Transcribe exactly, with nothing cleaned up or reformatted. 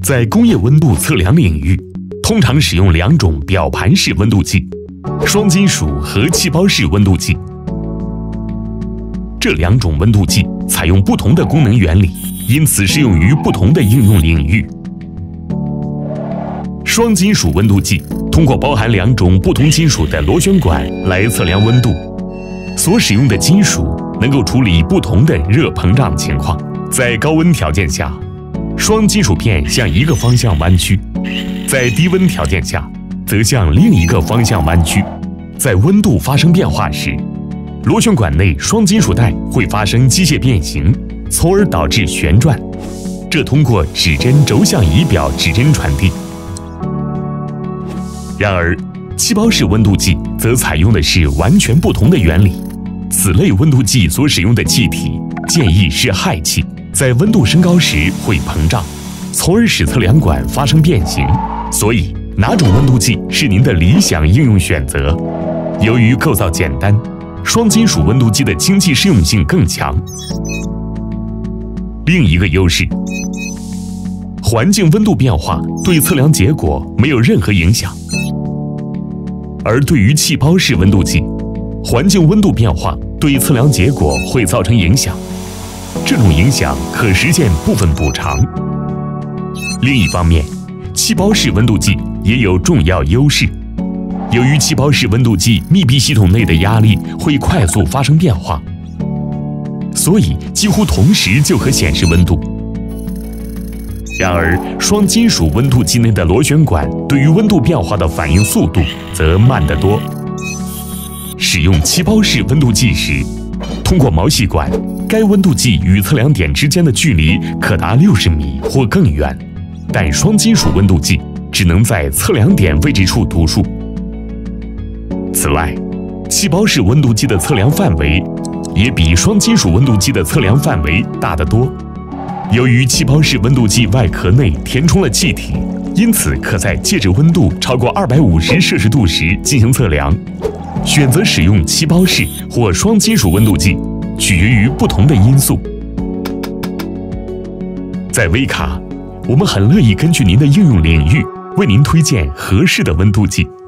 在工业温度测量领域，通常使用两种表盘式温度计：双金属和气包式温度计。这两种温度计采用不同的功能原理，因此适用于不同的应用领域。双金属温度计通过包含两种不同金属的螺旋管来测量温度，所使用的金属能够处理不同的热膨胀情况。在高温条件下，双金属片向一个方向弯曲；在低温条件下，则向另一个方向弯曲。在温度发生变化时，螺旋管内双金属带会发生机械变形，从而导致旋转，这通过指针轴向仪表指针传递。然而，气包式温度计则采用的是完全不同的原理。此类温度计所使用的气体建议是氦气，在温度升高时会膨胀，从而使测量管发生变形。所以，哪种温度计是您的理想应用选择？由于构造简单，双金属温度计的经济适用性更强。另一个优势，环境温度变化对测量结果没有任何影响。而对于气包式温度计，环境温度变化对测量结果会造成影响，这种影响可实现部分补偿。另一方面，气包式温度计也有重要优势。由于气包式温度计密闭系统内的压力会快速发生变化，所以几乎同时就可显示温度。然而，双金属温度计内的螺旋管对于温度变化的反应速度则慢得多。使用气包式温度计时，通过毛细管，该温度计与测量点之间的距离可达六十米或更远，但双金属温度计只能在测量点位置处读数。此外，气包式温度计的测量范围也比双金属温度计的测量范围大得多。由于气包式温度计外壳内填充了气体，因此可在介质温度超过二百五十摄氏度时进行测量。选择使用气包式或双金属温度计，取决于不同的因素。在微卡，我们很乐意根据您的应用领域，为您推荐合适的温度计。